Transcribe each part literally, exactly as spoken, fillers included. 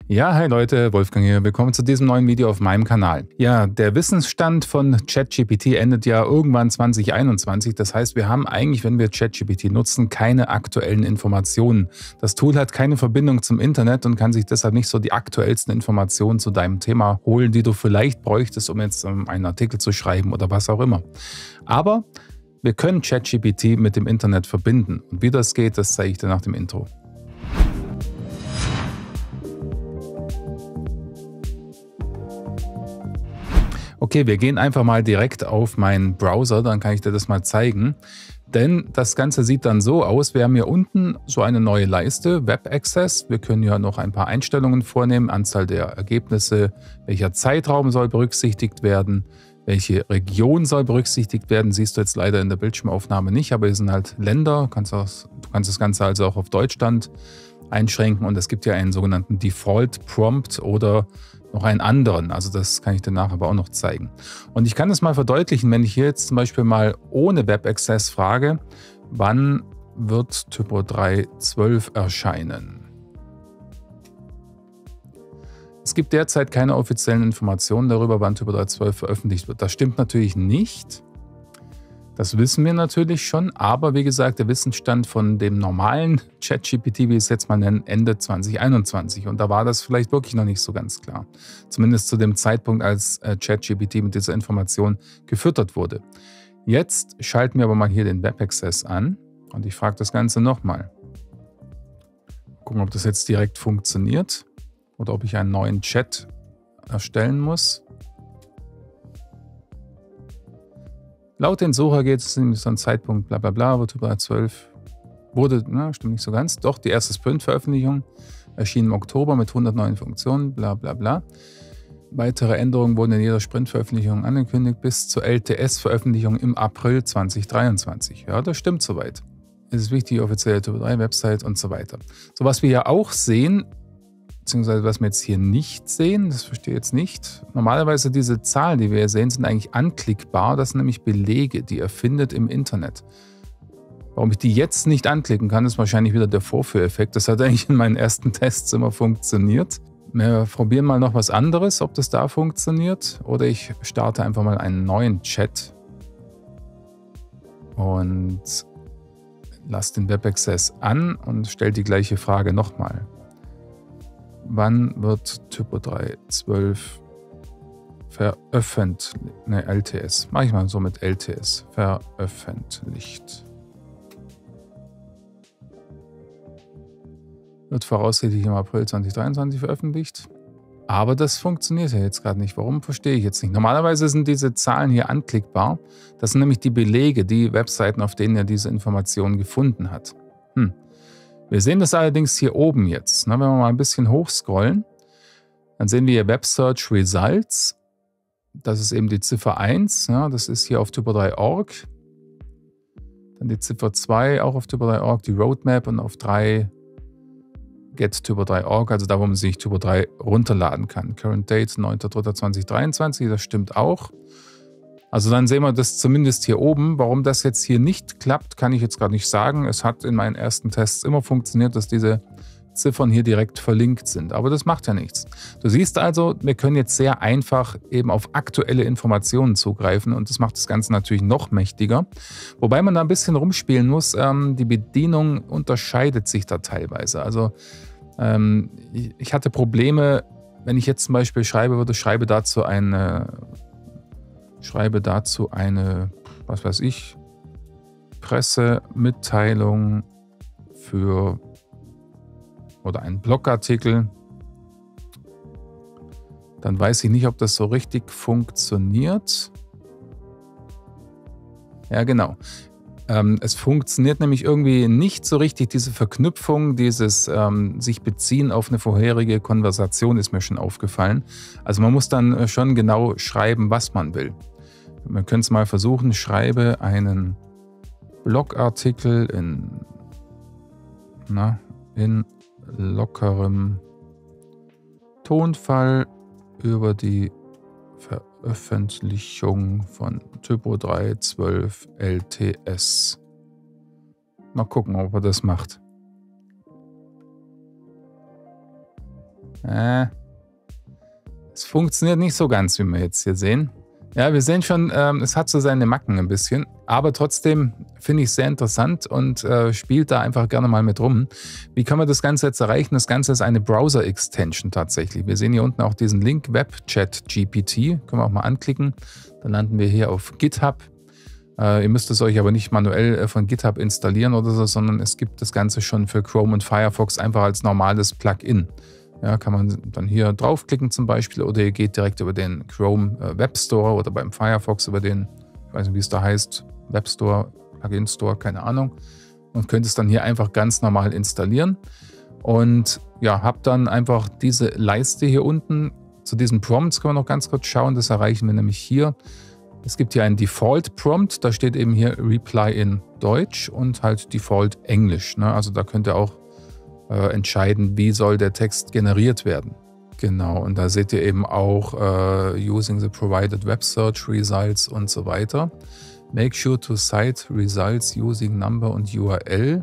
Ja, hi Leute, Wolfgang hier. Willkommen zu diesem neuen Video auf meinem Kanal. Ja, der Wissensstand von ChatGPT endet ja irgendwann zwanzig einundzwanzig. Das heißt, wir haben eigentlich, wenn wir ChatGPT nutzen, keine aktuellen Informationen. Das Tool hat keine Verbindung zum Internet und kann sich deshalb nicht so die aktuellsten Informationen zu deinem Thema holen, die du vielleicht bräuchtest, um jetzt einen Artikel zu schreiben oder was auch immer. Aber wir können ChatGPT mit dem Internet verbinden. Und wie das geht, das zeige ich dir nach dem Intro. Okay, wir gehen einfach mal direkt auf meinen Browser, dann kann ich dir das mal zeigen. Denn das Ganze sieht dann so aus, wir haben hier unten so eine neue Leiste, Web Access. Wir können ja noch ein paar Einstellungen vornehmen, Anzahl der Ergebnisse, welcher Zeitraum soll berücksichtigt werden, welche Region soll berücksichtigt werden, siehst du jetzt leider in der Bildschirmaufnahme nicht, aber hier sind halt Länder, du kannst, auch, du kannst das Ganze also auch auf Deutschland einschränken und es gibt ja einen sogenannten Default Prompt oder noch einen anderen, also das kann ich dir nachher aber auch noch zeigen. Und ich kann das mal verdeutlichen, wenn ich hier jetzt zum Beispiel mal ohne Web Access frage, wann wird Typo drei Punkt zwölf erscheinen? Es gibt derzeit keine offiziellen Informationen darüber, wann Typo drei Punkt zwölf veröffentlicht wird. Das stimmt natürlich nicht. Das wissen wir natürlich schon, aber wie gesagt, der Wissensstand von dem normalen ChatGPT, wie wir es jetzt mal nennen, Ende zwanzig einundzwanzig. Und da war das vielleicht wirklich noch nicht so ganz klar. Zumindest zu dem Zeitpunkt, als ChatGPT mit dieser Information gefüttert wurde. Jetzt schalten wir aber mal hier den Web Access an und ich frage das Ganze nochmal. Gucken, ob das jetzt direkt funktioniert oder ob ich einen neuen Chat erstellen muss. Laut den Sucher geht es nämlich so ein Zeitpunkt, bla bla bla, wo Typo drei Punkt zwölf wurde, na, stimmt nicht so ganz, doch die erste Sprint-Veröffentlichung erschien im Oktober mit hundert neuen Funktionen, bla bla bla. Weitere Änderungen wurden in jeder Sprint-Veröffentlichung angekündigt bis zur L T S-Veröffentlichung im April zwanzig dreiundzwanzig. Ja, das stimmt soweit. Es ist wichtig, die offizielle Typo drei Website und so weiter. So, was wir ja auch sehen, beziehungsweise was wir jetzt hier nicht sehen, das verstehe ich jetzt nicht. Normalerweise diese Zahlen, die wir hier sehen, sind eigentlich anklickbar. Das sind nämlich Belege, die ihr findet im Internet. Warum ich die jetzt nicht anklicken kann, ist wahrscheinlich wieder der Vorführeffekt. Das hat eigentlich in meinen ersten Tests immer funktioniert. Wir probieren mal noch was anderes, ob das da funktioniert. Oder ich starte einfach mal einen neuen Chat und lasse den Web Access an und stelle die gleiche Frage nochmal. Wann wird Typo drei Punkt zwölf veröffentlicht? Ne, L T S. Mache ich mal so mit L T S. Veröffentlicht. Wird voraussichtlich im April zwanzig dreiundzwanzig veröffentlicht. Aber das funktioniert ja jetzt gerade nicht. Warum, verstehe ich jetzt nicht. Normalerweise sind diese Zahlen hier anklickbar. Das sind nämlich die Belege, die Webseiten, auf denen er diese Informationen gefunden hat. Hm. Wir sehen das allerdings hier oben jetzt. Wenn wir mal ein bisschen hochscrollen, dann sehen wir hier Web Search Results. Das ist eben die Ziffer eins. Das ist hier auf Typo drei Punkt org. Dann die Ziffer zwei, auch auf Typo drei Punkt org, die Roadmap und auf drei Get Typo drei Punkt org, also da, wo man sich Typo drei runterladen kann. Current Date neunter dritter zweitausenddreiundzwanzig, das stimmt auch. Also dann sehen wir das zumindest hier oben. Warum das jetzt hier nicht klappt, kann ich jetzt gerade nicht sagen. Es hat in meinen ersten Tests immer funktioniert, dass diese Ziffern hier direkt verlinkt sind. Aber das macht ja nichts. Du siehst also, wir können jetzt sehr einfach eben auf aktuelle Informationen zugreifen und das macht das Ganze natürlich noch mächtiger. Wobei man da ein bisschen rumspielen muss. Ähm, die Bedienung unterscheidet sich da teilweise. Also ähm, ich hatte Probleme, wenn ich jetzt zum Beispiel schreibe würde, schreibe dazu eine... Schreibe dazu eine, was weiß ich, Pressemitteilung für oder einen Blogartikel. Dann weiß ich nicht, ob das so richtig funktioniert. Ja, genau. Ähm, es funktioniert nämlich irgendwie nicht so richtig, diese Verknüpfung, dieses ähm, sich beziehen auf eine vorherige Konversation ist mir schon aufgefallen. Also man muss dann schon genau schreiben, was man will. Wir können es mal versuchen, schreibe einen Blogartikel in, na, in lockerem Tonfall über die Veröffentlichung von Typo drei Punkt zwölf L T S. Mal gucken, ob er das macht. Äh, es funktioniert nicht so ganz, wie wir jetzt hier sehen. Ja, wir sehen schon, ähm, es hat so seine Macken ein bisschen, aber trotzdem finde ich es sehr interessant und äh, spielt da einfach gerne mal mit rum. Wie kann man das Ganze jetzt erreichen? Das Ganze ist eine Browser-Extension tatsächlich. Wir sehen hier unten auch diesen Link WebChat G P T, können wir auch mal anklicken. Dann landen wir hier auf GitHub. Äh, ihr müsst es euch aber nicht manuell äh, von GitHub installieren oder so, sondern es gibt das Ganze schon für Chrome und Firefox einfach als normales Plugin. Ja, kann man dann hier draufklicken zum Beispiel oder ihr geht direkt über den Chrome äh, Web Store oder beim Firefox über den, ich weiß nicht, wie es da heißt, Web Store, Plugin Store, keine Ahnung, und könnt es dann hier einfach ganz normal installieren und ja, habt dann einfach diese Leiste hier unten. Zu diesen Prompts können wir noch ganz kurz schauen, das erreichen wir nämlich hier. Es gibt hier einen Default Prompt, da steht eben hier Reply in Deutsch und halt Default Englisch, ne? Also da könnt ihr auch Äh, entscheiden, wie soll der Text generiert werden. Genau, und da seht ihr eben auch äh, using the provided web search results und so weiter. Make sure to cite results using number und U R L.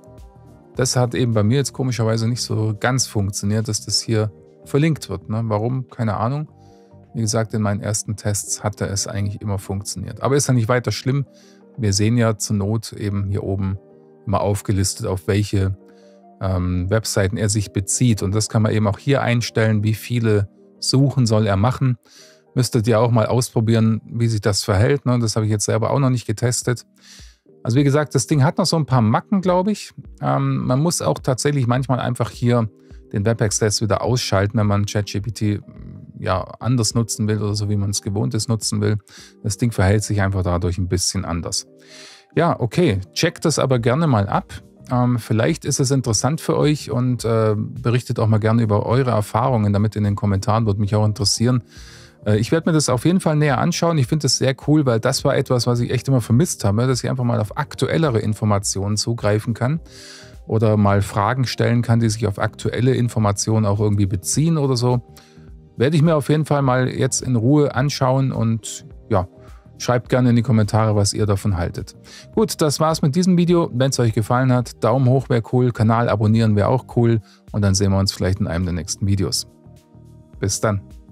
Das hat eben bei mir jetzt komischerweise nicht so ganz funktioniert, dass das hier verlinkt wird. Ne? Warum? Keine Ahnung. Wie gesagt, in meinen ersten Tests hatte es eigentlich immer funktioniert. Aber ist ja nicht weiter schlimm. Wir sehen ja zur Not eben hier oben immer aufgelistet, auf welche Ähm, Webseiten er sich bezieht. Und das kann man eben auch hier einstellen, wie viele Suchen soll er machen. Müsstet ihr auch mal ausprobieren, wie sich das verhält. Ne? Das habe ich jetzt selber auch noch nicht getestet. Also wie gesagt, das Ding hat noch so ein paar Macken, glaube ich. Ähm, man muss auch tatsächlich manchmal einfach hier den WebEx-Test wieder ausschalten, wenn man ChatGPT ja, anders nutzen will oder so, wie man es gewohnt ist, nutzen will. Das Ding verhält sich einfach dadurch ein bisschen anders. Ja, okay. Checkt das aber gerne mal ab. Ähm, vielleicht ist es interessant für euch und äh, berichtet auch mal gerne über eure Erfahrungen damit in den Kommentaren, würde mich auch interessieren. Äh, ich werde mir das auf jeden Fall näher anschauen. Ich finde das sehr cool, weil das war etwas, was ich echt immer vermisst habe, dass ich einfach mal auf aktuellere Informationen zugreifen kann oder mal Fragen stellen kann, die sich auf aktuelle Informationen auch irgendwie beziehen oder so. Werde ich mir auf jeden Fall mal jetzt in Ruhe anschauen und ja, schreibt gerne in die Kommentare, was ihr davon haltet. Gut, das war's mit diesem Video. Wenn es euch gefallen hat, Daumen hoch wäre cool, Kanal abonnieren wäre auch cool und dann sehen wir uns vielleicht in einem der nächsten Videos. Bis dann.